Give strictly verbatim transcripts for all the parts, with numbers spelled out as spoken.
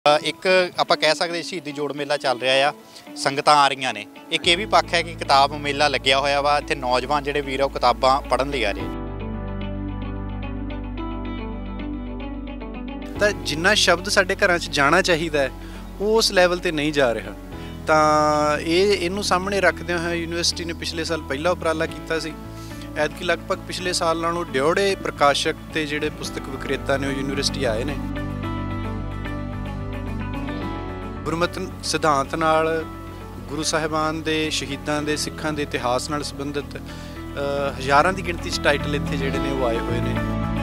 एक ਆਪਾਂ ਕਹਿ ਸਕਦੇ ਸ਼ਹੀਦੀ ਜੋੜ ਮੇਲਾ ਚੱਲ ਰਿਹਾ ਆ, ਸੰਗਤਾਂ ਆ ਰਹੀਆਂ ਨੇ। ਇੱਕ ਇਹ ਵੀ ਪੱਖ ਹੈ ਕਿ ਕਿਤਾਬ ਮੇਲਾ ਲੱਗਿਆ ਹੋਇਆ ਵਾ, ਇੱਥੇ ਨੌਜਵਾਨ ਜਿਹੜੇ ਵੀਰ ਉਹ ਕਿਤਾਬਾਂ ਪੜ੍ਹਨ ਲਈ ਆ ਰਹੇ। ਤਾਂ ਜਿੰਨਾ ਸ਼ਬਦ ਸਾਡੇ ਘਰਾਂ 'ਚ ਜਾਣਾ ਚਾਹੀਦਾ ਹੈ ਉਹ ਉਸ ਲੈਵਲ ਤੇ ਨਹੀਂ ਜਾ ਰਿਹਾ। ਤਾਂ ਇਹ ਇਹਨੂੰ ਸਾਹਮਣੇ ਰੱਖਦਿਆਂ ਹੋਇਆ ਯੂਨੀਵਰਸਿਟੀ ਨੇ ਪਿਛਲੇ ਸਾਲ ਪਹਿਲਾ ਉਪਰਾਲਾ ਕੀਤਾ ਸੀ। ਐਤਕੀ ਲਗਭਗ ਪਿਛਲੇ ਸਾਲ ਨਾਲੋਂ ਡਿਉੜੇ ਪ੍ਰਕਾਸ਼ਕ ਤੇ ਜਿਹੜੇ ਪੁਸਤਕ ਵਿਕਰੇਤਾ ਨੇ ਉਹ ਯੂਨੀਵਰਸਿਟੀ ਆਏ ਨੇ। ਗੁਰਮਤਿ ਸਿਧਾਂਤ ਨਾਲ, ਗੁਰੂ ਸਾਹਿਬਾਨ ਦੇ ਸ਼ਹੀਦਾਂ ਦੇ, ਸਿੱਖਾਂ ਦੇ ਇਤਿਹਾਸ ਨਾਲ ਸੰਬੰਧਿਤ ਹਜ਼ਾਰਾਂ ਦੀ ਗਿਣਤੀ 'ਚ ਟਾਈਟਲ ਇੱਥੇ ਜਿਹੜੇ ਨੇ ਉਹ ਆਏ ਹੋਏ ਨੇ।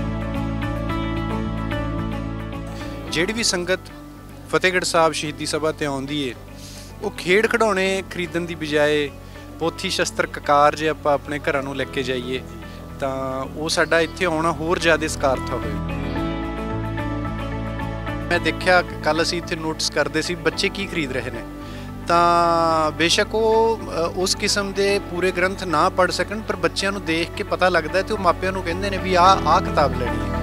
ਜਿਹੜੀ ਵੀ ਸੰਗਤ ਫਤਿਹਗੜ੍ਹ ਸਾਹਿਬ ਸ਼ਹੀਦੀ ਸਭਾ ਤੇ ਆਉਂਦੀ ਏ ਉਹ ਖੇਡ ਖਿਡੌਣੇ ਖਰੀਦਣ ਦੀ ਬਜਾਏ ਪੋਥੀ ਸ਼ਸਤਰ ਕਕਾਰ ਜੇ ਆਪਾਂ ਆਪਣੇ ਘਰਾਂ ਨੂੰ ਲੈ ਕੇ ਜਾਈਏ ਤਾਂ ਉਹ ਸਾਡਾ ਇੱਥੇ ਆਉਣਾ ਹੋਰ ਜ਼ਿਆਦਾ ਸਕਾਰਥ ਹੋਵੇ। ਮੈਂ ਦੇਖਿਆ ਕੱਲ੍ਹ ਅਸੀਂ ਇੱਥੇ ਨੋਟਿਸ ਕਰਦੇ ਸੀ ਬੱਚੇ ਕੀ ਖਰੀਦ ਰਹੇ ਨੇ। ਤਾਂ ਬੇਸ਼ੱਕ ਉਹ ਉਸ ਕਿਸਮ ਦੇ ਪੂਰੇ ਗ੍ਰੰਥ ਨਾ ਪੜ੍ਹ ਸਕਣ, ਪਰ ਬੱਚਿਆਂ ਨੂੰ ਦੇਖ ਕੇ ਪਤਾ ਲੱਗਦਾ ਤੇ ਉਹ ਮਾਪਿਆਂ ਨੂੰ ਕਹਿੰਦੇ ਨੇ ਵੀ ਆਹ ਆਹ ਕਿਤਾਬ ਲੈਣੀ ਹੈ।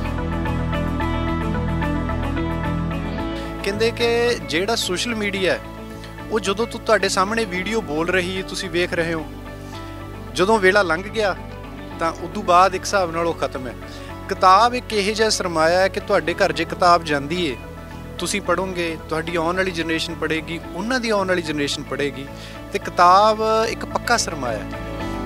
ਕਹਿੰਦੇ ਕਿ ਜਿਹੜਾ ਸੋਸ਼ਲ ਮੀਡੀਆ ਹੈ ਉਹ ਜਦੋਂ ਤੋਂ ਤੁਹਾਡੇ ਸਾਹਮਣੇ ਵੀਡੀਓ ਬੋਲ ਰਹੀ ਹੈ, ਤੁਸੀਂ ਵੇਖ ਰਹੇ ਹੋ, ਜਦੋਂ ਵੇਲਾ ਲੰਘ ਗਿਆ ਤਾਂ ਉਦੋਂ ਬਾਅਦ ਇੱਕ ਹਿਸਾਬ ਨਾਲ ਉਹ ਖਤਮ ਹੈ। ਕਿਤਾਬ ਇੱਕ ਇਹੋ ਜਿਹਾ ਸਰਮਾਇਆ ਹੈ ਕਿ ਤੁਹਾਡੇ ਘਰ ਜੇ ਕਿਤਾਬ ਜਾਂਦੀ ਹੈ, ਤੁਸੀਂ ਪੜ੍ਹੋਗੇ, ਤੁਹਾਡੀ ਆਉਣ ਵਾਲੀ ਜਨਰੇਸ਼ਨ ਪੜ੍ਹੇਗੀ, ਉਹਨਾਂ ਦੀ ਆਉਣ ਵਾਲੀ ਜਨਰੇਸ਼ਨ ਪੜ੍ਹੇਗੀ, ਅਤੇ ਕਿਤਾਬ ਇੱਕ ਪੱਕਾ ਸਰਮਾਇਆ ਹੈ।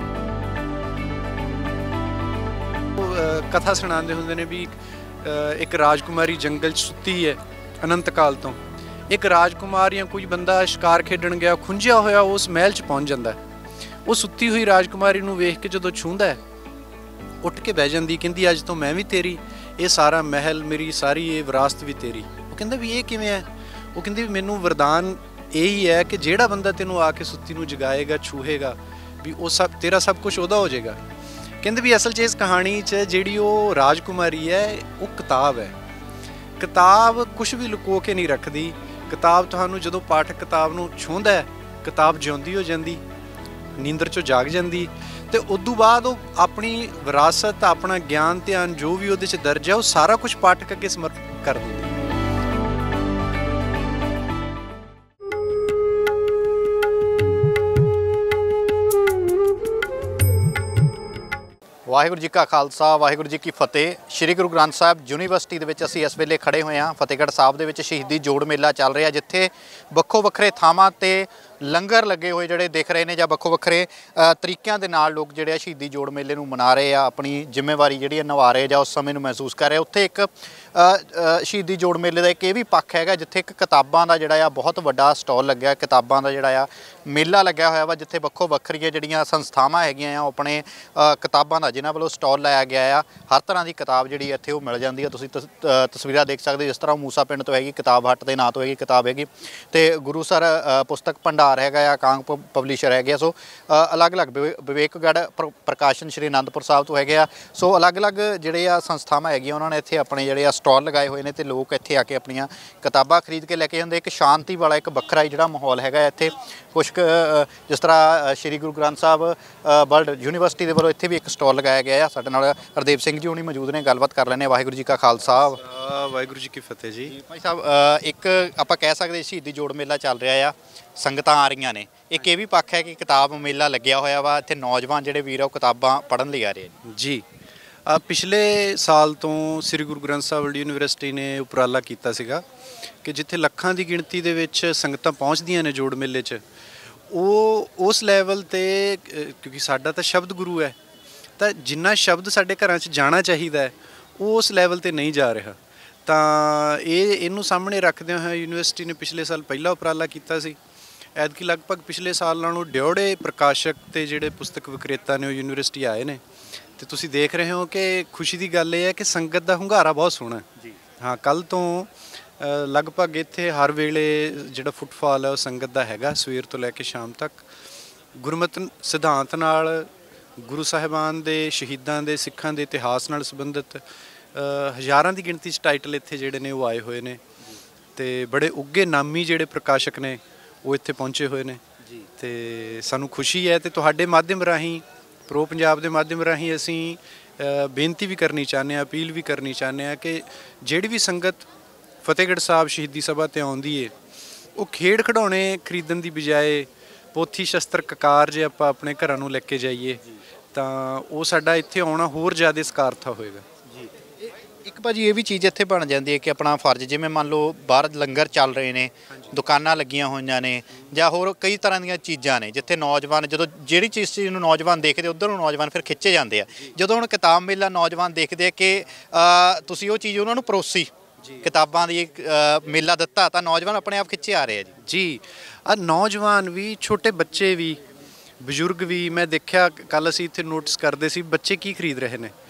ਉਹ ਕਥਾ ਸੁਣਾਉਂਦੇ ਹੁੰਦੇ ਨੇ ਵੀ ਇੱਕ ਰਾਜਕੁਮਾਰੀ ਜੰਗਲ 'ਚ ਸੁੱਤੀ ਹੈ ਅਨੰਤ ਕਾਲ ਤੋਂ। ਇੱਕ ਰਾਜਕੁਮਾਰ ਜਾਂ ਕੋਈ ਬੰਦਾ ਸ਼ਿਕਾਰ ਖੇਡਣ ਗਿਆ, ਖੁੰਝਿਆ ਹੋਇਆ ਉਸ ਮਹਿਲ 'ਚ ਪਹੁੰਚ ਜਾਂਦਾ। ਉਹ ਸੁੱਤੀ ਹੋਈ ਰਾਜਕੁਮਾਰੀ ਨੂੰ ਵੇਖ ਕੇ ਜਦੋਂ ਛੂੰਹਦਾ ਉੱਠ ਕੇ ਬਹਿ ਜਾਂਦੀ, ਕਹਿੰਦੀ ਅੱਜ ਤੋਂ ਮੈਂ ਵੀ ਤੇਰੀ, ਇਹ ਸਾਰਾ ਮਹਿਲ ਮੇਰੀ, ਸਾਰੀ ਇਹ ਵਿਰਾਸਤ ਵੀ ਤੇਰੀ। ਉਹ ਕਹਿੰਦਾ ਵੀ ਇਹ ਕਿਵੇਂ ਹੈ? ਉਹ ਕਹਿੰਦੀ ਵੀ ਮੈਨੂੰ ਵਰਦਾਨ ਇਹੀ ਹੈ ਕਿ ਜਿਹੜਾ ਬੰਦਾ ਤੈਨੂੰ ਆ ਕੇ ਸੁੱਤੀ ਨੂੰ ਜਗਾਏਗਾ, ਛੂਹੇਗਾ, ਵੀ ਉਹ ਸਭ ਤੇਰਾ ਸਭ ਕੁਛ ਉਹਦਾ ਹੋ ਜਾਏਗਾ। ਕਹਿੰਦੇ ਵੀ ਅਸਲ 'ਚ ਇਸ ਕਹਾਣੀ 'ਚ ਜਿਹੜੀ ਉਹ ਰਾਜਕੁਮਾਰੀ ਹੈ ਉਹ ਕਿਤਾਬ ਹੈ। ਕਿਤਾਬ ਕੁਛ ਵੀ ਲੁਕੋ ਕੇ ਨਹੀਂ ਰੱਖਦੀ। ਕਿਤਾਬ ਤੁਹਾਨੂੰ ਜਦੋਂ ਪਾਠਕ ਕਿਤਾਬ ਨੂੰ ਛੂੰਹਦਾ ਹੈ, ਕਿਤਾਬ ਜਿਉਂਦੀ ਹੋ ਜਾਂਦੀ, ਨੀਂਦਰ 'ਚੋਂ ਜਾਗ ਜਾਂਦੀ, ਅਤੇ ਉਦੋਂ ਬਾਅਦ ਉਹ ਆਪਣੀ ਵਿਰਾਸਤ, ਆਪਣਾ ਗਿਆਨ ਧਿਆਨ ਜੋ ਵੀ ਉਹਦੇ 'ਚ ਦਰਜ ਹੈ ਉਹ ਸਾਰਾ ਕੁਛ ਪਾਠਕ ਅੱਗੇ ਸਮਰਪਿਤ ਕਰ ਦਿੰਦੀ। ਵਾਹਿਗੁਰੂ ਜੀ ਕਾ ਖਾਲਸਾ, ਵਾਹਿਗੁਰੂ ਜੀ ਕੀ ਫਤਿਹ। ਸ਼੍ਰੀ ਗੁਰੂ ਗ੍ਰੰਥ ਸਾਹਿਬ ਯੂਨੀਵਰਸਿਟੀ ਦੇ ਵਿੱਚ ਅਸੀਂ ਇਸ ਵੇਲੇ ਖੜ੍ਹੇ ਹੋਏ ਹਾਂ। ਫਤਿਹਗੜ੍ਹ ਸਾਹਿਬ ਦੇ ਵਿੱਚ ਸ਼ਹੀਦੀ ਜੋੜ ਮੇਲਾ ਚੱਲ ਰਿਹਾ, ਜਿੱਥੇ ਵੱਖੋ ਵੱਖਰੇ ਥਾਵਾਂ 'ਤੇ ਲੰਗਰ ਲੱਗੇ ਹੋਏ ਜਿਹੜੇ ਦਿਖ ਰਹੇ ਨੇ, ਜਾਂ ਵੱਖੋ ਵੱਖਰੇ ਤਰੀਕਿਆਂ ਦੇ ਨਾਲ ਲੋਕ ਜਿਹੜੇ ਆ ਸ਼ਹੀਦੀ ਜੋੜ ਮੇਲੇ ਨੂੰ ਮਨਾ ਰਹੇ ਆ, ਆਪਣੀ ਜ਼ਿੰਮੇਵਾਰੀ ਜਿਹੜੀ ਨਿਭਾ ਰਹੇ ਜਾਂ ਉਸ ਸਮੇਂ ਨੂੰ ਮਹਿਸੂਸ ਕਰ ਰਹੇ। ਉੱਥੇ ਇੱਕ ਸ਼ਹੀਦੀ ਜੋੜ ਮੇਲੇ ਦਾ ਇੱਕ ਇਹ ਵੀ ਪੱਖ ਹੈਗਾ ਜਿੱਥੇ ਇੱਕ ਕਿਤਾਬਾਂ ਦਾ ਜਿਹੜਾ ਆ ਬਹੁਤ ਵੱਡਾ ਸਟਾਲ ਲੱਗਿਆ, ਕਿਤਾਬਾਂ ਦਾ ਜਿਹੜਾ ਆ ਮੇਲਾ ਲੱਗਿਆ ਹੋਇਆ ਵਾ, ਜਿੱਥੇ ਵੱਖੋ ਵੱਖਰੀਆਂ ਜਿਹੜੀਆਂ ਸੰਸਥਾਵਾਂ ਹੈਗੀਆਂ ਆ ਉਹ ਆਪਣੇ ਕਿਤਾਬਾਂ ਦਾ ਜਿਨ੍ਹਾਂ ਵੱਲੋਂ ਸਟਾਲ ਲਾਇਆ ਗਿਆ ਆ। ਹਰ ਤਰ੍ਹਾਂ ਦੀ ਕਿਤਾਬ ਜਿਹੜੀ ਇੱਥੇ ਉਹ ਮਿਲ ਜਾਂਦੀ ਆ। ਤੁਸੀਂ ਤਸਵੀਰਾਂ ਦੇਖ ਸਕਦੇ ਹੋ, ਜਿਸ ਤਰ੍ਹਾਂ ਮੂਸਾ ਪਿੰਡ ਤੋਂ ਹੈਗੀ, ਕਿਤਾਬ ਹੱਟ ਦੇ ਨਾਂ ਤੋਂ ਹੈਗੀ ਕਿਤਾਬ ਹੈਗੀ, ਅਤੇ ਗੁਰੂਸਰ ਪੁਸਤਕ ਭੰਡਾਰ ਹੈਗਾ ਆ, ਕਾਂਗ ਪਬਲਿਸ਼ਰ ਹੈਗੇ ਆ। ਸੋ ਅਲੱਗ-ਅਲੱਗ ਵਿਵੇਕਗੜ੍ਹ ਪ੍ਰਕਾਸ਼ਨ ਸ਼੍ਰੀ ਅਨੰਦਪੁਰ ਸਾਹਿਬ ਤੋਂ ਹੈਗੇ ਆ। ਸੋ ਅਲੱਗ-ਅਲੱਗ ਜਿਹੜੇ ਆ ਸੰਸਥਾਵਾਂ ਹੈਗੀਆਂ ਉਹਨਾਂ ਨੇ ਇੱਥੇ ਆਪਣੇ ਜਿਹੜੇ ਆ ਸਟਾਲ ਲਗਾਏ ਹੋਏ ਨੇ, ਅਤੇ ਲੋਕ ਇੱਥੇ ਆ ਕੇ ਆਪਣੀਆਂ ਕਿਤਾਬਾਂ ਖਰੀਦ ਕੇ ਲੈ ਕੇ ਜਾਂਦੇ। ਇੱਕ ਸ਼ਾਂਤੀ ਵਾਲਾ, ਇੱਕ ਵੱਖਰਾ ਹੀ ਜਿਹੜਾ ਮਾਹੌਲ ਹੈਗਾ ਇੱਥੇ। ਕੁਛ ਕੁ ਜਿਸ ਤਰ੍ਹਾਂ ਸ਼੍ਰੀ ਗੁਰੂ ਗ੍ਰੰਥ ਸਾਹਿਬ ਵਰਲਡ ਯੂਨੀਵਰਸਿਟੀ ਦੇ ਵੱਲੋਂ ਇੱਥੇ ਵੀ ਇੱਕ ਸਟਾਲ ਲਗਾਇਆ ਗਿਆ ਆ। ਸਾਡੇ ਨਾਲ ਹਰਦੇਵ ਸਿੰਘ ਜੀ ਹੁਣੀ ਮੌਜੂਦ ਨੇ, ਗੱਲਬਾਤ ਕਰ ਲੈਂਦੇ। ਵਾਹਿਗੁਰੂ ਜੀ ਕਾ ਖਾਲਸਾ, ਵਾਹਿਗੁਰੂ ਜੀ ਕੀ ਫਤਿਹ ਜੀ। ਭਾਈ ਸਾਹਿਬ, ਇੱਕ ਆਪਾਂ ਕਹਿ ਸਕਦੇ ਸ਼ਹੀਦੀ ਜੋੜ ਮੇਲਾ ਚੱਲ ਰਿਹਾ ਆ, ਸੰਗਤਾਂ ਆ ਰਹੀਆਂ ਨੇ। ਇੱਕ ਇਹ ਵੀ ਪੱਖ ਹੈ ਕਿ ਕਿਤਾਬ ਮੇਲਾ ਲੱਗਿਆ ਹੋਇਆ ਵਾ, ਇੱਥੇ ਨੌਜਵਾਨ ਜਿਹੜੇ ਵੀਰ ਉਹ ਕਿਤਾਬਾਂ ਪੜ੍ਹਨ ਲਈ ਆ ਰਹੇ ਨੇ ਜੀ। ਪਿਛਲੇ ਸਾਲ ਤੋਂ ਸ੍ਰੀ ਗੁਰੂ ਗ੍ਰੰਥ ਸਾਹਿਬ ਵਰਲਡ ਯੂਨੀਵਰਸਿਟੀ ਨੇ ਉਪਰਾਲਾ ਕੀਤਾ ਸੀਗਾ ਕਿ ਜਿੱਥੇ ਲੱਖਾਂ ਦੀ ਗਿਣਤੀ ਦੇ ਵਿੱਚ ਸੰਗਤਾਂ ਪਹੁੰਚਦੀਆਂ ਨੇ ਜੋੜ ਮੇਲੇ 'ਚ, ਉਹ ਉਸ ਲੈਵਲ 'ਤੇ, ਕਿਉਂਕਿ ਸਾਡਾ ਤਾਂ ਸ਼ਬਦ ਗੁਰੂ ਹੈ, ਤਾਂ ਜਿੰਨਾ ਸ਼ਬਦ ਸਾਡੇ ਘਰਾਂ 'ਚ ਜਾਣਾ ਚਾਹੀਦਾ ਹੈ ਉਹ ਉਸ ਲੈਵਲ 'ਤੇ ਨਹੀਂ ਜਾ ਰਿਹਾ। ਤਾਂ ਇਹ ਇਹਨੂੰ ਸਾਹਮਣੇ ਰੱਖਦਿਆਂ ਹੋਇਆ ਯੂਨੀਵਰਸਿਟੀ ਨੇ ਪਿਛਲੇ ਸਾਲ ਪਹਿਲਾ ਉਪਰਾਲਾ ਕੀਤਾ ਸੀ। ਐਤਕੀ ਲਗਭਗ ਪਿਛਲੇ ਸਾਲ ਨਾਲੋਂ ਡਿਉੜੇ ਪ੍ਰਕਾਸ਼ਕ ਤੇ ਜਿਹੜੇ ਪੁਸਤਕ ਵਿਕਰੇਤਾ ਨੇ ਉਹ ਯੂਨੀਵਰਸਿਟੀ ਆਏ ਨੇ, ਅਤੇ ਤੁਸੀਂ ਦੇਖ ਰਹੇ ਹੋ ਕਿ ਖੁਸ਼ੀ ਦੀ ਗੱਲ ਇਹ ਹੈ ਕਿ ਸੰਗਤ ਦਾ ਹੁੰਗਾਰਾ ਬਹੁਤ ਸੋਹਣਾ ਜੀ। ਹਾਂ, ਕੱਲ੍ਹ ਤੋਂ ਲਗਭਗ ਇੱਥੇ ਹਰ ਵੇਲੇ ਜਿਹੜਾ ਫੁੱਟਫਾਲ ਹੈ ਉਹ ਸੰਗਤ ਦਾ ਹੈਗਾ, ਸਵੇਰ ਤੋਂ ਲੈ ਕੇ ਸ਼ਾਮ ਤੱਕ। ਗੁਰਮਤਿ ਸਿਧਾਂਤ ਨਾਲ, ਗੁਰੂ ਸਾਹਿਬਾਨ ਦੇ ਸ਼ਹੀਦਾਂ ਦੇ, ਸਿੱਖਾਂ ਦੇ ਇਤਿਹਾਸ ਨਾਲ ਸੰਬੰਧਿਤ ਹਜ਼ਾਰਾਂ ਦੀ ਗਿਣਤੀ 'ਚ ਟਾਈਟਲ ਇੱਥੇ ਜਿਹੜੇ ਨੇ ਉਹ ਆਏ ਹੋਏ ਨੇ, ਅਤੇ ਬੜੇ ਉੱਘੇ ਨਾਮੀ ਜਿਹੜੇ ਪ੍ਰਕਾਸ਼ਕ ਨੇ ਉਹ ਇੱਥੇ ਪਹੁੰਚੇ ਹੋਏ ਨੇ ਜੀ। ਅਤੇ ਸਾਨੂੰ ਖੁਸ਼ੀ ਹੈ, ਅਤੇ ਤੁਹਾਡੇ ਮਾਧਿਅਮ ਰਾਹੀਂ, ਪ੍ਰੋ ਪੰਜਾਬ ਦੇ ਮਾਧਿਅਮ ਰਾਹੀਂ ਅਸੀਂ ਬੇਨਤੀ ਵੀ ਕਰਨੀ ਚਾਹੁੰਦੇ ਹਾਂ, ਅਪੀਲ ਵੀ ਕਰਨੀ ਚਾਹੁੰਦੇ ਹਾਂ ਕਿ ਜਿਹੜੀ ਵੀ ਸੰਗਤ ਫਤਿਹਗੜ੍ਹ ਸਾਹਿਬ ਸ਼ਹੀਦੀ ਸਭਾ ਤੇ ਆਉਂਦੀ ਏ, ਉਹ ਖੇਡ ਖਿਡੌਣੇ ਖਰੀਦਣ ਦੀ ਬਜਾਏ ਪੋਥੀ ਸ਼ਸਤਰ ਕਕਾਰ ਜੇ ਆਪਾਂ ਆਪਣੇ ਘਰਾਂ ਨੂੰ ਲੈ ਕੇ ਜਾਈਏ ਤਾਂ ਉਹ ਸਾਡਾ ਇੱਥੇ ਆਉਣਾ ਹੋਰ ਜ਼ਿਆਦਾ ਸਕਾਰਥਾ ਹੋਏਗਾ। ਇੱਕ ਭਾਜੀ ਇਹ ਵੀ ਚੀਜ਼ ਇੱਥੇ ਬਣ ਜਾਂਦੀ ਹੈ ਕਿ ਆਪਣਾ ਫਰਜ਼, ਜਿਵੇਂ ਮੰਨ ਲਓ ਬਾਹਰ ਲੰਗਰ ਚੱਲ ਰਹੇ ਨੇ, ਦੁਕਾਨਾਂ ਲੱਗੀਆਂ ਹੋਈਆਂ ਨੇ ਜਾਂ ਹੋਰ ਕਈ ਤਰ੍ਹਾਂ ਦੀਆਂ ਚੀਜ਼ਾਂ ਨੇ ਜਿੱਥੇ ਨੌਜਵਾਨ ਜਦੋਂ ਜਿਹੜੀ ਚੀਜ਼ ਚੀਜ਼ ਨੂੰ ਨੌਜਵਾਨ ਦੇਖਦੇ ਉੱਧਰ ਨੂੰ ਨੌਜਵਾਨ ਫਿਰ ਖਿੱਚੇ ਜਾਂਦੇ ਆ। ਜਦੋਂ ਹੁਣ ਕਿਤਾਬ ਮੇਲਾ ਨੌਜਵਾਨ ਦੇਖਦੇ ਆ ਕਿ ਤੁਸੀਂ ਉਹ ਚੀਜ਼ ਉਹਨਾਂ ਨੂੰ ਪਰੋਸੀ ਕਿਤਾਬਾਂ ਦੀ ਮੇਲਾ ਦਿੱਤਾ ਤਾਂ ਨੌਜਵਾਨ ਆਪਣੇ ਆਪ ਖਿੱਚੇ ਆ ਰਹੇ ਆ ਜੀ। ਜੀ ਆ ਨੌਜਵਾਨ ਵੀ, ਛੋਟੇ ਬੱਚੇ ਵੀ, ਬਜ਼ੁਰਗ ਵੀ, ਮੈਂ ਦੇਖਿਆ ਕੱਲ੍ਹ ਅਸੀਂ ਇੱਥੇ ਨੋਟਿਸ ਕਰਦੇ ਸੀ ਬੱਚੇ ਕੀ ਖਰੀਦ ਰਹੇ ਨੇ।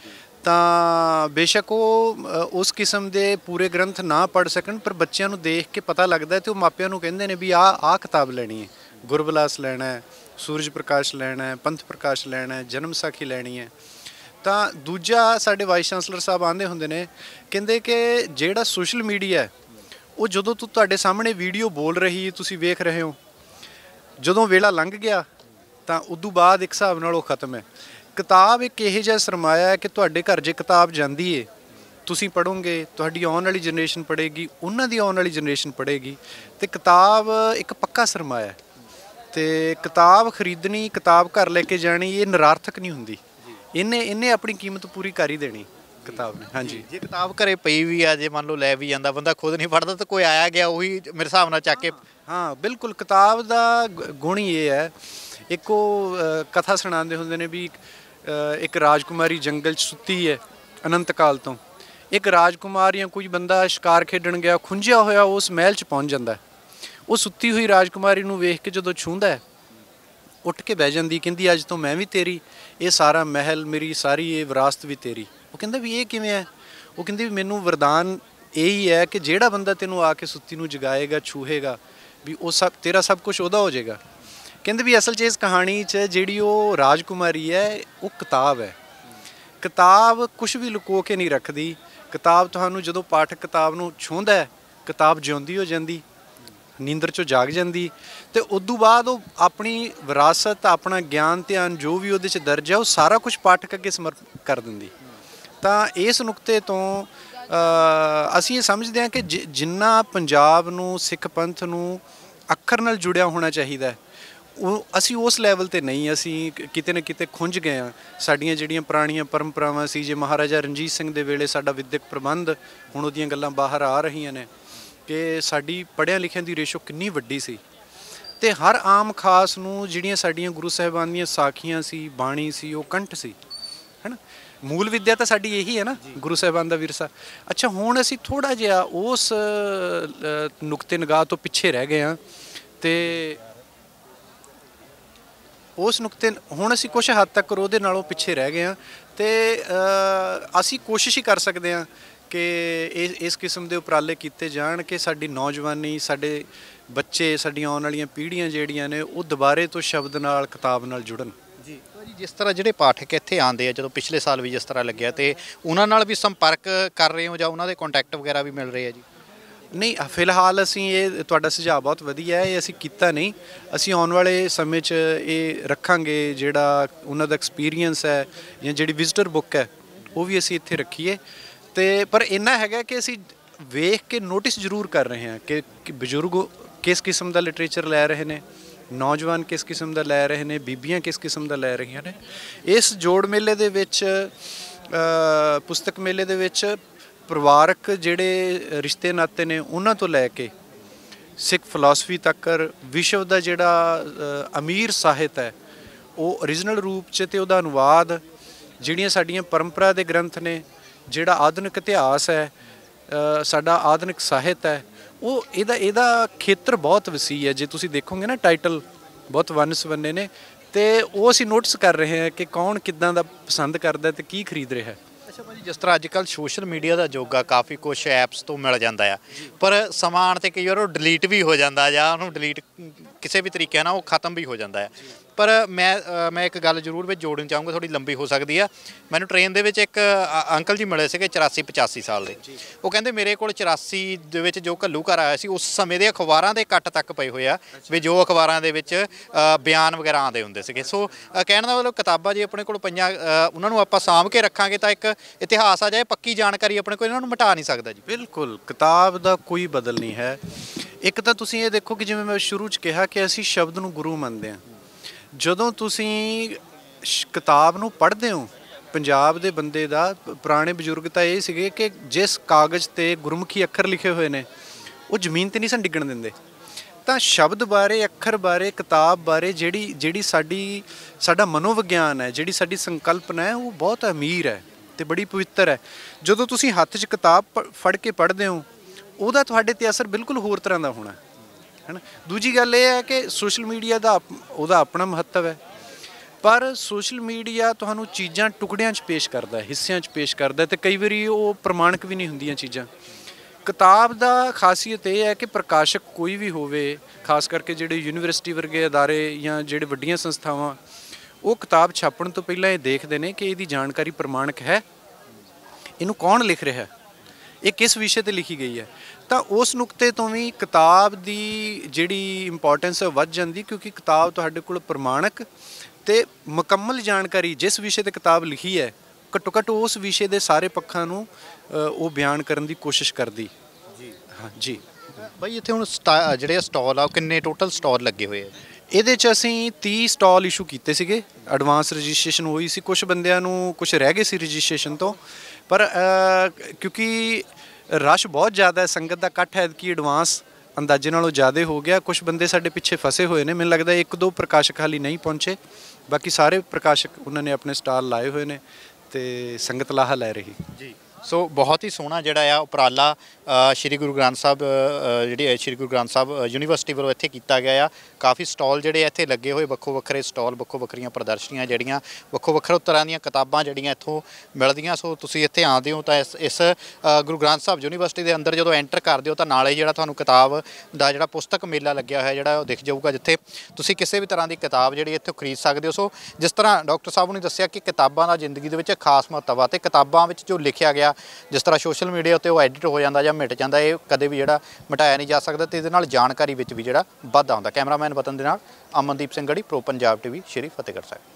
ਤਾਂ ਬੇਸ਼ੱਕ ਉਹ ਉਸ ਕਿਸਮ ਦੇ ਪੂਰੇ ਗ੍ਰੰਥ ਨਾ ਪੜ੍ਹ ਸਕਣ ਪਰ ਬੱਚਿਆਂ ਨੂੰ ਦੇਖ ਕੇ ਪਤਾ ਲੱਗਦਾ ਅਤੇ ਉਹ ਮਾਪਿਆਂ ਨੂੰ ਕਹਿੰਦੇ ਨੇ ਵੀ ਆਹ ਆਹ ਕਿਤਾਬ ਲੈਣੀ ਹੈ, ਗੁਰਬਿਲਾਸ ਲੈਣਾ ਹੈ, ਸੂਰਜ ਪ੍ਰਕਾਸ਼ ਲੈਣਾ ਹੈ, ਪੰਥ ਪ੍ਰਕਾਸ਼ ਲੈਣਾ ਹੈ, ਜਨਮ ਸਾਖੀ ਲੈਣੀ ਹੈ। ਤਾਂ ਦੂਜਾ ਸਾਡੇ ਵਾਈਸ ਚਾਂਸਲਰ ਸਾਹਿਬ ਆਉਂਦੇ ਹੁੰਦੇ ਨੇ, ਕਹਿੰਦੇ ਕਿ ਜਿਹੜਾ ਸੋਸ਼ਲ ਮੀਡੀਆ ਉਹ ਜਦੋਂ ਤੂੰ ਤੁਹਾਡੇ ਸਾਹਮਣੇ ਵੀਡੀਓ ਬੋਲ ਰਹੀ ਤੁਸੀਂ ਵੇਖ ਰਹੇ ਹੋ, ਜਦੋਂ ਵੇਲਾ ਲੰਘ ਗਿਆ ਤਾਂ ਉਦੋਂ ਬਾਅਦ ਇੱਕ ਹਿਸਾਬ ਨਾਲ ਉਹ ਖਤਮ ਹੈ। ਕਿਤਾਬ ਇੱਕ ਇਹੋ ਜਿਹਾ ਸਰਮਾਇਆ ਹੈ ਕਿ ਤੁਹਾਡੇ ਘਰ ਜੇ ਕਿਤਾਬ ਜਾਂਦੀ ਹੈ, ਤੁਸੀਂ ਪੜ੍ਹੋਗੇ, ਤੁਹਾਡੀ ਆਉਣ ਵਾਲੀ ਜਨਰੇਸ਼ਨ ਪੜ੍ਹੇਗੀ, ਉਹਨਾਂ ਦੀ ਆਉਣ ਵਾਲੀ ਜਨਰੇਸ਼ਨ ਪੜ੍ਹੇਗੀ, ਅਤੇ ਕਿਤਾਬ ਇੱਕ ਪੱਕਾ ਸਰਮਾਇਆ ਹੈ। ਅਤੇ ਕਿਤਾਬ ਖਰੀਦਣੀ, ਕਿਤਾਬ ਘਰ ਲੈ ਕੇ ਜਾਣੀ ਇਹ ਨਿਰਾਰਥਕ ਨਹੀਂ ਹੁੰਦੀ, ਇਹਨੇ ਇਹਨੇ ਆਪਣੀ ਕੀਮਤ ਪੂਰੀ ਕਰ ਹੀ ਦੇਣੀ ਕਿਤਾਬ ਨੇ। ਹਾਂਜੀ, ਜੇ ਕਿਤਾਬ ਘਰੇ ਪਈ ਵੀ ਆ, ਜੇ ਮੰਨ ਲਓ ਲੈ ਵੀ ਜਾਂਦਾ ਬੰਦਾ ਖੁਦ ਨਹੀਂ ਪੜ੍ਹਦਾ ਤਾਂ ਕੋਈ ਆਇਆ ਗਿਆ ਉਹੀ ਮੇਰੇ ਹਿਸਾਬ ਨਾਲ ਚੱਕ ਕੇ। ਹਾਂ ਬਿਲਕੁਲ, ਕਿਤਾਬ ਦਾ ਗੁਣ ਹੀ ਇਹ ਹੈ। ਇੱਕ ਉਹ ਕਥਾ ਸੁਣਾਉਂਦੇ ਹੁੰਦੇ ਨੇ ਵੀ ਇੱਕ ਰਾਜਕੁਮਾਰੀ ਜੰਗਲ 'ਚ ਸੁੱਤੀ ਹੈ ਅਨੰਤ ਕਾਲ ਤੋਂ। ਇੱਕ ਰਾਜਕੁਮਾਰ ਜਾਂ ਕੋਈ ਬੰਦਾ ਸ਼ਿਕਾਰ ਖੇਡਣ ਗਿਆ, ਖੁੰਝਿਆ ਹੋਇਆ ਉਸ ਮਹਿਲ 'ਚ ਪਹੁੰਚ ਜਾਂਦਾ। ਉਹ ਸੁੱਤੀ ਹੋਈ ਰਾਜਕੁਮਾਰੀ ਨੂੰ ਵੇਖ ਕੇ ਜਦੋਂ ਛੂੰਹਦਾ ਉੱਠ ਕੇ ਬਹਿ ਜਾਂਦੀ, ਕਹਿੰਦੀ ਅੱਜ ਤੋਂ ਮੈਂ ਵੀ ਤੇਰੀ, ਇਹ ਸਾਰਾ ਮਹਿਲ ਮੇਰੀ, ਸਾਰੀ ਇਹ ਵਿਰਾਸਤ ਵੀ ਤੇਰੀ। ਉਹ ਕਹਿੰਦਾ ਵੀ ਇਹ ਕਿਵੇਂ ਹੈ? ਉਹ ਕਹਿੰਦੀ ਵੀ ਮੈਨੂੰ ਵਰਦਾਨ ਇਹੀ ਹੈ ਕਿ ਜਿਹੜਾ ਬੰਦਾ ਤੈਨੂੰ ਆ ਕੇ ਸੁੱਤੀ ਨੂੰ ਜਗਾਏਗਾ, ਛੂਹੇਗਾ, ਵੀ ਉਹ ਸਭ ਤੇਰਾ ਸਭ ਕੁਝ ਉਹਦਾ ਹੋ ਜਾਏਗਾ। ਕਹਿੰਦੇ ਵੀ ਅਸਲ 'ਚ ਇਸ ਕਹਾਣੀ 'ਚ ਜਿਹੜੀ ਉਹ ਰਾਜਕੁਮਾਰੀ ਹੈ ਉਹ ਕਿਤਾਬ ਹੈ। ਕਿਤਾਬ ਕੁਛ ਵੀ ਲੁਕੋ ਕੇ ਨਹੀਂ ਰੱਖਦੀ। ਕਿਤਾਬ ਤੁਹਾਨੂੰ ਜਦੋਂ ਪਾਠਕ ਕਿਤਾਬ ਨੂੰ ਛੂੰਹਦਾ ਹੈ, ਕਿਤਾਬ ਜਿਉਂਦੀ ਹੋ ਜਾਂਦੀ, ਨੀਂਦਰ 'ਚੋਂ ਜਾਗ ਜਾਂਦੀ, ਅਤੇ ਉਦੋਂ ਬਾਅਦ ਉਹ ਆਪਣੀ ਵਿਰਾਸਤ, ਆਪਣਾ ਗਿਆਨ ਧਿਆਨ ਜੋ ਵੀ ਉਹਦੇ 'ਚ ਦਰਜ ਹੈ ਉਹ ਸਾਰਾ ਕੁਛ ਪਾਠਕ ਅੱਗੇ ਸਮਰਪਿਤ ਕਰ ਦਿੰਦੀ। ਤਾਂ ਇਸ ਨੁਕਤੇ ਤੋਂ ਅਸੀਂ ਇਹ ਸਮਝਦੇ ਹਾਂ ਕਿ ਜ ਜਿੰਨਾ ਪੰਜਾਬ ਨੂੰ, ਸਿੱਖ ਪੰਥ ਨੂੰ ਅੱਖਰ ਨਾਲ ਜੁੜਿਆ ਹੋਣਾ ਚਾਹੀਦਾ, ਉਹ ਅਸੀਂ ਉਸ ਲੈਵਲ 'ਤੇ ਨਹੀਂ। ਅਸੀਂ ਕਿਤੇ ਨਾ ਕਿਤੇ ਖੁੰਝ ਗਏ ਹਾਂ। ਸਾਡੀਆਂ ਜਿਹੜੀਆਂ ਪੁਰਾਣੀਆਂ ਪਰੰਪਰਾਵਾਂ ਸੀ, ਜੇ ਮਹਾਰਾਜਾ ਰਣਜੀਤ ਸਿੰਘ ਦੇ ਵੇਲੇ ਸਾਡਾ ਵਿੱਦਿਅਕ ਪ੍ਰਬੰਧ, ਹੁਣ ਉਹਦੀਆਂ ਗੱਲਾਂ ਬਾਹਰ ਆ ਰਹੀਆਂ ਨੇ ਕਿ ਸਾਡੀ ਪੜ੍ਹਿਆਂ ਲਿਖਿਆਂ ਦੀ ਰੇਸ਼ੋ ਕਿੰਨੀ ਵੱਡੀ ਸੀ, ਅਤੇ ਹਰ ਆਮ ਖਾਸ ਨੂੰ ਜਿਹੜੀਆਂ ਸਾਡੀਆਂ ਗੁਰੂ ਸਾਹਿਬਾਨ ਦੀਆਂ ਸਾਖੀਆਂ ਸੀ, ਬਾਣੀ ਸੀ, ਉਹ ਕੰਠ ਸੀ, ਹੈ ਨਾ। ਮੂਲ ਵਿੱਦਿਆ ਤਾਂ ਸਾਡੀ ਇਹੀ ਹੈ ਨਾ, ਗੁਰੂ ਸਾਹਿਬਾਨ ਦਾ ਵਿਰਸਾ। ਅੱਛਾ, ਹੁਣ ਅਸੀਂ ਥੋੜ੍ਹਾ ਜਿਹਾ ਉਸ ਨੁਕਤੇ ਨਿਗਾਹ ਤੋਂ ਪਿੱਛੇ ਰਹਿ ਗਏ ਹਾਂ, ਅਤੇ ਉਸ ਨੁਕਤੇ ਹੁਣ ਅਸੀਂ ਕੁਛ ਹੱਦ ਤੱਕ ਉਹਦੇ ਨਾਲੋਂ ਪਿੱਛੇ ਰਹਿ ਗਏ ਹਾਂ। ਅਤੇ ਅਸੀਂ ਕੋਸ਼ਿਸ਼ ਹੀ ਕਰ ਸਕਦੇ ਹਾਂ ਕਿ ਇਸ ਇਸ ਕਿਸਮ ਦੇ ਉਪਰਾਲੇ ਕੀਤੇ ਜਾਣ ਕਿ ਸਾਡੀ ਨੌਜਵਾਨੀ, ਸਾਡੇ ਬੱਚੇ, ਸਾਡੀਆਂ ਆਉਣ ਵਾਲੀਆਂ ਪੀੜ੍ਹੀਆਂ ਜਿਹੜੀਆਂ ਨੇ ਉਹ ਦੁਬਾਰੇ ਤੋਂ ਸ਼ਬਦ ਨਾਲ, ਕਿਤਾਬ ਨਾਲ ਜੁੜਨ। ਜੀ ਜੀ, ਜਿਸ ਤਰ੍ਹਾਂ ਜਿਹੜੇ ਪਾਠਕ ਇੱਥੇ ਆਉਂਦੇ ਆ, ਜਦੋਂ ਪਿਛਲੇ ਸਾਲ ਵੀ ਜਿਸ ਤਰ੍ਹਾਂ ਲੱਗਿਆ, ਅਤੇ ਉਹਨਾਂ ਨਾਲ ਵੀ ਸੰਪਰਕ ਕਰ ਰਹੇ ਹੋ ਜਾਂ ਉਹਨਾਂ ਦੇ ਕੰਟੈਕਟ ਵਗੈਰਾ ਵੀ ਮਿਲ ਰਹੇ ਆ ਜੀ? ਨਹੀਂ, ਫਿਲਹਾਲ ਅਸੀਂ ਇਹ, ਤੁਹਾਡਾ ਸੁਝਾਅ ਬਹੁਤ ਵਧੀਆ ਹੈ, ਇਹ ਅਸੀਂ ਕੀਤਾ ਨਹੀਂ। ਅਸੀਂ ਆਉਣ ਵਾਲੇ ਸਮੇਂ 'ਚ ਇਹ ਰੱਖਾਂਗੇ, ਜਿਹੜਾ ਉਹਨਾਂ ਦਾ ਐਕਸਪੀਰੀਅੰਸ ਹੈ ਜਾਂ ਜਿਹੜੀ ਵਿਜ਼ਟਰ ਬੁੱਕ ਹੈ ਉਹ ਵੀ ਅਸੀਂ ਇੱਥੇ ਰੱਖੀਏ। ਅਤੇ ਪਰ ਇੰਨਾ ਹੈਗਾ ਕਿ ਅਸੀਂ ਵੇਖ ਕੇ ਨੋਟਿਸ ਜ਼ਰੂਰ ਕਰ ਰਹੇ ਹਾਂ ਕਿ ਬਜ਼ੁਰਗ ਕਿਸ ਕਿਸਮ ਦਾ ਲਿਟਰੇਚਰ ਲੈ ਰਹੇ ਨੇ, ਨੌਜਵਾਨ ਕਿਸ ਕਿਸਮ ਦਾ ਲੈ ਰਹੇ ਨੇ, ਬੀਬੀਆਂ ਕਿਸ ਕਿਸਮ ਦਾ ਲੈ ਰਹੀਆਂ ਨੇ। ਇਸ ਜੋੜ ਮੇਲੇ ਦੇ ਵਿੱਚ, ਪੁਸਤਕ ਮੇਲੇ ਦੇ ਵਿੱਚ ਪਰਿਵਾਰਕ ਜਿਹੜੇ ਰਿਸ਼ਤੇ ਨਾਤੇ ਨੇ ਉਹਨਾਂ ਤੋਂ ਲੈ ਕੇ ਸਿੱਖ ਫਿਲਾਸਫੀ ਤੱਕ, ਵਿਸ਼ਵ ਦਾ ਜਿਹੜਾ ਅਮੀਰ ਸਾਹਿਤ ਹੈ ਉਹ ਓਰੀਜਨਲ ਰੂਪ 'ਚ, ਅਤੇ ਉਹਦਾ ਅਨੁਵਾਦ, ਜਿਹੜੀਆਂ ਸਾਡੀਆਂ ਪਰੰਪਰਾ ਦੇ ਗ੍ਰੰਥ ਨੇ, ਜਿਹੜਾ ਆਧੁਨਿਕ ਇਤਿਹਾਸ ਹੈ, ਸਾਡਾ ਆਧੁਨਿਕ ਸਾਹਿਤ ਹੈ, ਉਹ ਇਹਦਾ ਇਹਦਾ ਖੇਤਰ ਬਹੁਤ ਵਸੀਹ ਹੈ। ਜੇ ਤੁਸੀਂ ਦੇਖੋਗੇ ਨਾ, ਟਾਈਟਲ ਬਹੁਤ ਵੰਨ ਸਵੰਨੇ ਨੇ, ਅਤੇ ਉਹ ਅਸੀਂ ਨੋਟਿਸ ਕਰ ਰਹੇ ਹਾਂ ਕਿ ਕੌਣ ਕਿੱਦਾਂ ਦਾ ਪਸੰਦ ਕਰਦਾ ਅਤੇ ਕੀ ਖਰੀਦ ਰਿਹਾ। ਅੱਛਾ ਭਾਜੀ, ਜਿਸ ਤਰ੍ਹਾਂ ਅੱਜ ਕੱਲ੍ਹ ਸੋਸ਼ਲ ਮੀਡੀਆ ਦਾ ਯੁੱਗ ਆ, ਕਾਫੀ ਕੁਛ ਐਪਸ ਤੋਂ ਮਿਲ ਜਾਂਦਾ ਆ, ਪਰ ਸਮਾਨ 'ਤੇ ਕਈ ਵਾਰ ਉਹ ਡਿਲੀਟ ਵੀ ਹੋ ਜਾਂਦਾ ਜਾਂ ਉਹਨੂੰ ਡਿਲੀਟ ਕਿਸੇ ਵੀ ਤਰੀਕੇ ਨਾਲ ਉਹ ਖਤਮ ਵੀ ਹੋ ਜਾਂਦਾ ਆ, ਪਰ ਮੈਂ ਅ, ਮੈਂ ਇੱਕ ਗੱਲ ਜ਼ਰੂਰ ਵਿੱਚ ਜੋੜਨੀ ਚਾਹੂੰਗਾ, ਥੋੜੀ ਲੰਬੀ ਹੋ ਸਕਦੀ ਆ। ਮੈਨੂੰ ਟ੍ਰੇਨ ਦੇ ਵਿੱਚ ਇੱਕ ਅ, ਅੰਕਲ ਜੀ ਮਿਲੇ ਸੀਗੇ ਚੁਰਾਸੀ ਪਚਾਸੀ ਸਾਲ ਦੇ। ਉਹ ਕਹਿੰਦੇ ਮੇਰੇ ਕੋਲ ਚੁਰਾਸੀ ਦੇ ਵਿੱਚ ਜੋ ਘੱਲੂ ਘਰ ਆਇਆ ਸੀ ਉਸ ਸਮੇਂ ਦੇ ਅਖਬਾਰਾਂ ਦੇ ਕੱਟ ਤੱਕ ਪਏ ਹੋਏ ਆ, ਵੀ ਜੋ ਅਖਬਾਰਾਂ ਦੇ ਵਿੱਚ ਅ, ਬਿਆਨ ਵਗੈਰਾ ਆਉਂਦੇ ਹੁੰਦੇ ਸੀਗੇ। ਸੋ ਅ, ਕਹਿਣ ਦਾ ਮਤਲਬ ਕਿਤਾਬਾਂ ਜੇ ਆਪਣੇ ਕੋਲ ਪਈਆਂ ਅ, ਉਹਨਾਂ ਨੂੰ ਆਪਾਂ ਸਾਂਭ ਕੇ ਰੱਖਾਂਗੇ ਤਾਂ ਇੱਕ ਇਤਿਹਾਸ ਆ ਜਾਏ, ਪੱਕੀ ਜਾਣਕਾਰੀ ਆਪਣੇ ਕੋਲ, ਇਹਨਾਂ ਨੂੰ ਮਿਟਾ ਨਹੀਂ ਸਕਦਾ ਜੀ। ਬਿਲਕੁਲ, ਕਿਤਾਬ ਦਾ ਕੋਈ ਬਦਲ ਨਹੀਂ ਹੈ। ਇੱਕ ਤਾਂ ਤੁਸੀਂ ਇਹ ਦੇਖੋ ਕਿ ਜਿਵੇਂ ਮੈਂ ਸ਼ੁਰੂ 'ਚ ਕਿਹਾ ਕਿ ਅਸੀਂ ਸ਼ਬਦ ਨੂੰ ਗੁਰੂ ਮੰਨਦੇ ਹਾਂ। ਜਦੋਂ ਤੁਸੀਂ ਸ਼- ਕਿਤਾਬ ਨੂੰ ਪੜ੍ਹਦੇ ਹੋ, ਪੰਜਾਬ ਦੇ ਬੰਦੇ ਦਾ ਪੁਰਾਣੇ ਬਜ਼ੁਰਗ ਤਾਂ ਇਹ ਸੀਗੇ ਕਿ ਜਿਸ ਕਾਗਜ਼ ਤੇ ਗੁਰਮੁਖੀ ਅੱਖਰ ਲਿਖੇ ਹੋਏ ਨੇ ਉਹ ਜ਼ਮੀਨ ਤੇ ਨਹੀਂ ਸਨ ਡਿੱਗਣ ਦਿੰਦੇ। ਤਾਂ ਸ਼ਬਦ ਬਾਰੇ, ਅੱਖਰ ਬਾਰੇ, ਕਿਤਾਬ ਬਾਰੇ ਜਿਹੜੀ ਜਿਹੜੀ ਸਾਡੀ ਸਾਡਾ ਮਨੋਵਿਗਿਆਨ ਹੈ, ਜਿਹੜੀ ਸਾਡੀ ਸੰਕਲਪਨਾ ਹੈ, ਉਹ ਬਹੁਤ ਅਮੀਰ ਹੈ ਤੇ ਬੜੀ ਪਵਿੱਤਰ ਹੈ। ਜਦੋਂ ਤੁਸੀਂ ਹੱਥ 'ਚ ਕਿਤਾਬ ਪ- ਫੜ ਕੇ ਪੜ੍ਹਦੇ ਹੋ, ਉਹਦਾ ਤੁਹਾਡੇ ਤੇ ਅਸਰ ਬਿਲਕੁਲ ਹੋਰ ਤਰ੍ਹਾਂ ਦਾ ਹੋਣਾ ਹੈ ਨਾ। ਦੂਜੀ ਗੱਲ ਇਹ ਹੈ ਕਿ ਸੋਸ਼ਲ ਮੀਡੀਆ ਦਾ ਆਪ- ਉਹਦਾ ਆਪਣਾ ਮਹੱਤਵ ਹੈ, ਪਰ ਸੋਸ਼ਲ ਮੀਡੀਆ ਤੁਹਾਨੂੰ ਚੀਜ਼ਾਂ ਟੁਕੜਿਆਂ 'ਚ ਪੇਸ਼ ਕਰਦਾ ਹੈ, ਹਿੱਸਿਆਂ 'ਚ ਪੇਸ਼ ਕਰਦਾ ਤੇ ਕਈ ਵਾਰੀ ਉਹ ਪ੍ਰਮਾਣਿਕ ਵੀ ਨਹੀਂ ਹੁੰਦੀਆਂ ਚੀਜ਼ਾਂ। ਕਿਤਾਬ ਦਾ ਖਾਸੀਅਤ ਇਹ ਹੈ ਕਿ ਪ੍ਰਕਾਸ਼ਕ ਕੋਈ ਵੀ ਹੋਵੇ, ਖਾਸ ਕਰਕੇ ਜਿਹੜੇ ਯੂਨੀਵਰਸਿਟੀ ਵਰਗੇ ਅਦਾਰੇ ਜਾਂ ਜਿਹੜੇ ਵੱਡੀਆਂ ਸੰਸਥਾਵਾਂ, ਉਹ ਕਿਤਾਬ ਛਾਪਣ ਤੋਂ ਪਹਿਲਾਂ ਇਹ ਦੇਖਦੇ ਨੇ ਕਿ ਇਹਦੀ ਜਾਣਕਾਰੀ ਪ੍ਰਮਾਣਿਕ ਹੈ, ਇਹਨੂੰ ਕੌਣ ਲਿਖ ਰਿਹਾ, ਇਹ ਕਿਸ ਵਿਸ਼ੇ ਤੇ ਲਿਖੀ ਗਈ ਹੈ। ਤਾਂ ਉਸ ਨੁਕਤੇ ਤੋਂ ਵੀ ਕਿਤਾਬ ਦੀ ਜਿਹੜੀ ਇੰਪੋਰਟੈਂਸ ਹੈ ਵੱਧ ਜਾਂਦੀ, ਕਿਉਂਕਿ ਕਿਤਾਬ ਤੁਹਾਡੇ ਕੋਲ ਪ੍ਰਮਾਣਿਕ ਤੇ ਮੁਕੰਮਲ ਜਾਣਕਾਰੀ, ਜਿਸ ਵਿਸ਼ੇ ਤੇ ਕਿਤਾਬ ਲਿਖੀ ਹੈ, ਘੱਟੋ ਘੱਟ ਉਸ ਵਿਸ਼ੇ ਦੇ ਸਾਰੇ ਪੱਖਾਂ ਨੂੰ ਅ, ਉਹ ਬਿਆਨ ਕਰਨ ਦੀ ਕੋਸ਼ਿਸ਼ ਕਰਦੀ। ਜੀ ਹਾਂ ਜੀ ਬਾਈ ਇੱਥੇ ਹੁਣ ਸਟਾ- ਜਿਹੜੇ ਸਟਾਲ ਆ ਉਹ ਕਿੰਨੇ ਟੋਟਲ ਸਟਾਲ ਲੱਗੇ ਹੋਏ ਆ? ਇਹਦੇ 'ਚ ਅਸੀਂ ਤੀਹ ਸਟਾਲ ਇਸ਼ੂ ਕੀਤੇ ਸੀਗੇ, ਐਡਵਾਂਸ ਰਜਿਸਟ੍ਰੇਸ਼ਨ ਹੋਈ ਸੀ। ਕੁਝ ਬੰਦਿਆਂ ਨੂੰ ਕੁਝ ਰਹਿ ਗਏ ਸੀ ਰਜਿਸਟ੍ਰੇਸ਼ਨ ਤੋਂ, ਪਰ ਅ, ਕਿਉਂਕਿ ਰਸ਼ ਬਹੁਤ ਜ਼ਿਆਦਾ ਹੈ, ਸੰਗਤ ਦਾ ਇਕੱਠ ਹੈ ਕਿ ਐਡਵਾਂਸ ਅੰਦਾਜ਼ੇ ਨਾਲੋਂ ਜ਼ਿਆਦਾ ਹੋ ਗਿਆ। ਕੁਝ ਬੰਦੇ ਸਾਡੇ ਪਿੱਛੇ ਫਸੇ ਹੋਏ ਨੇ, ਮੈਨੂੰ ਲੱਗਦਾ ਇੱਕ ਦੋ ਪ੍ਰਕਾਸ਼ਕ ਹਾਲੀ ਨਹੀਂ ਪਹੁੰਚੇ, ਬਾਕੀ ਸਾਰੇ ਪ੍ਰਕਾਸ਼ਕ ਉਹਨਾਂ ਨੇ ਆਪਣੇ ਸਟਾਲ ਲਾਏ ਹੋਏ ਨੇ ਤੇ ਸੰਗਤ ਲਾਹਾ ਲੈ ਰਹੀ ਜੀ। ਸੋ ਬਹੁਤ ਹੀ ਸੋਹਣਾ ਜਿਹੜਾ ਆ ਉਪਰਾਲਾ ਅ, ਸ਼੍ਰੀ ਗੁਰੂ ਗ੍ਰੰਥ ਸਾਹਿਬ ਅ, ਜਿਹੜੀ ਹੈ ਸ਼੍ਰੀ ਗੁਰੂ ਗ੍ਰੰਥ ਸਾਹਿਬ ਯੂਨੀਵਰਸਿਟੀ ਵੱਲੋਂ ਇੱਥੇ ਕੀਤਾ ਗਿਆ ਆ। ਕਾਫੀ ਸਟਾਲ ਜਿਹੜੇ ਇੱਥੇ ਲੱਗੇ ਹੋਏ, ਵੱਖੋ ਵੱਖਰੇ ਸਟਾਲ, ਵੱਖੋ ਵੱਖਰੀਆਂ ਪ੍ਰਦਰਸ਼ਨੀਆਂ ਜਿਹੜੀਆਂ, ਵੱਖੋ ਵੱਖਰੇ ਤਰ੍ਹਾਂ ਦੀਆਂ ਕਿਤਾਬਾਂ ਜਿਹੜੀਆਂ ਇੱਥੋਂ ਮਿਲਦੀਆਂ। ਸੋ ਤੁਸੀਂ ਇੱਥੇ ਆਉਂਦੇ ਹੋ ਤਾਂ ਇਸ ਇਸ ਅ, ਗੁਰੂ ਗ੍ਰੰਥ ਸਾਹਿਬ ਯੂਨੀਵਰਸਿਟੀ ਦੇ ਅੰਦਰ ਜਦੋਂ ਐਂਟਰ ਕਰਦੇ ਹੋ ਤਾਂ ਨਾਲੇ ਜਿਹੜਾ ਤੁਹਾਨੂੰ ਕਿਤਾਬ ਦਾ ਜਿਹੜਾ ਪੁਸਤਕ ਮੇਲਾ ਲੱਗਿਆ ਹੋਇਆ ਜਿਹੜਾ ਉਹ ਦਿਖ ਜਾਊਗਾ, ਜਿੱਥੇ ਤੁਸੀਂ ਕਿਸੇ ਵੀ ਤਰ੍ਹਾਂ ਦੀ ਕਿਤਾਬ ਜਿਹੜੀ ਇੱਥੋਂ ਖਰੀਦ ਸਕਦੇ ਹੋ। ਸੋ ਜਿਸ ਤਰ੍ਹਾਂ ਡਾਕਟਰ ਸਾਹਿਬ ਨੇ ਦੱਸਿਆ ਕਿ ਕਿਤਾਬਾਂ ਦਾ ਜ਼ਿੰਦਗੀ ਦੇ ਵਿੱਚ ਖਾਸ ਮਹੱਤਵ ਆ ਤੇ ਕਿਤਾਬਾਂ ਵਿੱਚ ਜੋ ਲਿਖਿਆ ਗਿਆ, ਜਿਸ ਤਰ੍ਹਾਂ ਸੋਸ਼ਲ ਮੀਡੀਆ ਉੱਤੇ ਉਹ ਐਡਿਟ ਹੋ ਜਾਂਦਾ ਜਾਂ ਮਿਟ ਜਾਂਦਾ, ਇਹ ਕਦੇ ਵੀ ਜਿਹੜਾ ਮਿਟਾਇਆ ਨਹੀਂ ਜਾ ਸਕਦਾ ਤੇ ਇਹਦੇ ਨਾਲ ਜਾਣਕਾਰੀ ਵਿੱਚ ਵੀ ਜਿਹੜਾ ਵਾਧਾ ਹੁੰਦਾ। ਕੈਮਰਾਮੈਨ ਵਤਨ ਦੇ ਨਾਲ ਅਮਨਦੀਪ ਸਿੰਘ ਗੜੀ, ਪ੍ਰੋ ਪੰਜਾਬ ਟੀਵੀ, ਸ਼੍ਰੀ ਫਤਿਹਗੜ੍ਹ ਸਾਹਿਬ।